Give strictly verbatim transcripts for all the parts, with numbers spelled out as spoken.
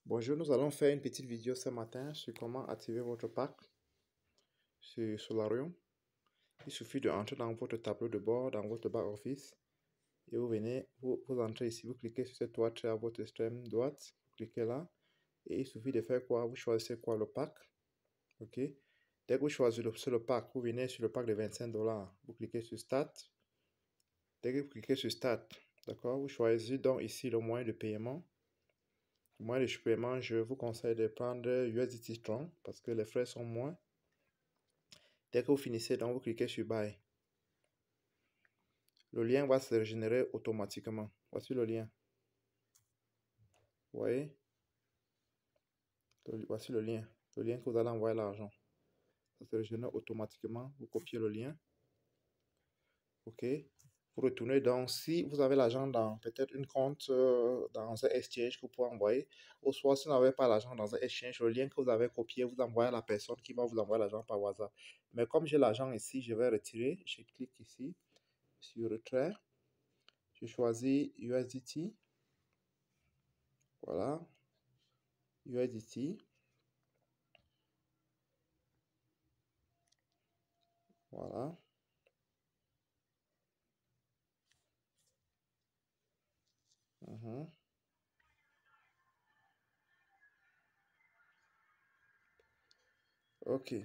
Bonjour, nous allons faire une petite vidéo ce matin sur comment activer votre pack sur Solarium. Il suffit de entrer dans votre tableau de bord, dans votre back office, et vous venez, vous, vous entrez ici, vous cliquez sur cette toile à votre extrême droite, vous cliquez là, et il suffit de faire quoi? Vous choisissez quoi? Le pack, ok? Dès que vous choisissez le, sur le pack, vous venez sur le pack de vingt-cinq dollars, vous cliquez sur Start. Dès que vous cliquez sur Start, d'accord, vous choisissez donc ici le moyen de paiement. Le moyen de paiement, je vous conseille de prendre U S D T Strong parce que les frais sont moins. Dès que vous finissez, donc vous cliquez sur Buy. Le lien va se régénérer automatiquement. Voici le lien. Vous voyez? Voici le lien. Le lien que vous allez envoyer l'argent. Ça se régénère automatiquement. Vous copiez le lien. OK. Vous retournez donc, si vous avez l'argent dans peut-être une compte euh, dans un exchange que vous pouvez envoyer, ou soit si vous n'avez pas l'argent dans un exchange, le lien que vous avez copié, vous envoyez à la personne qui va vous envoyer l'argent par WhatsApp. Mais comme j'ai l'argent ici, je vais retirer. Je clique ici sur retrait. Je choisis U S D T. Voilà. U S D T. Voilà. Mhm. OK.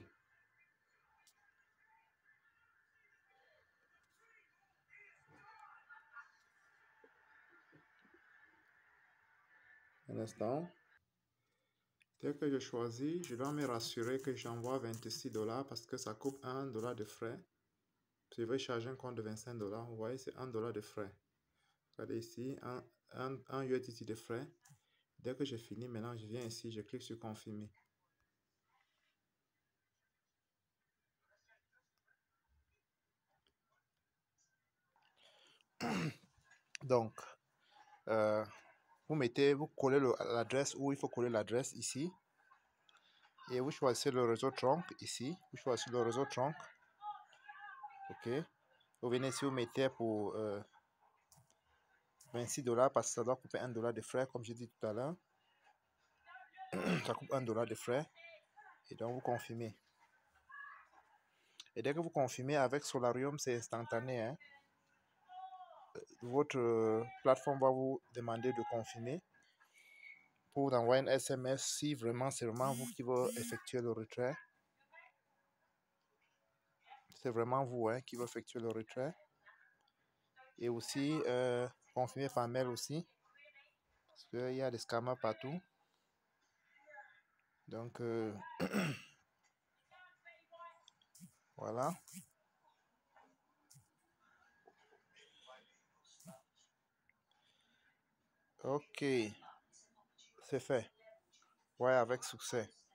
Un instant. Dès que je choisis, je dois me rassurer que j'envoie vingt-six dollars parce que ça coupe un dollar de frais. Si je veux charger un compte de vingt-cinq dollars, vous voyez, c'est un dollar de frais. Regardez ici, un, un, un U S D T de frais. Dès que j'ai fini, maintenant je viens ici, je clique sur confirmer. Donc, euh, vous mettez, vous collez l'adresse où il faut coller l'adresse ici. Et vous choisissez le réseau trunk ici. Vous choisissez le réseau trunk. OK. Vous venez ici, vous mettez pour euh, vingt-six dollars parce que ça doit couper un dollar de frais, comme j'ai dit tout à l'heure. Ça coupe un dollar de frais. Et donc, vous confirmez. Et dès que vous confirmez avec Solarium, c'est instantané. Hein. Votre euh, plateforme va vous demander de confirmer pour vous envoyer un S M S si vraiment c'est vraiment vous qui va effectuer le retrait. C'est vraiment vous hein, qui va effectuer le retrait. Et aussi, euh, confirmer par mail aussi. Parce qu'il y a des scammers partout. Donc, euh, voilà. Ok. C'est fait. Ouais, avec succès.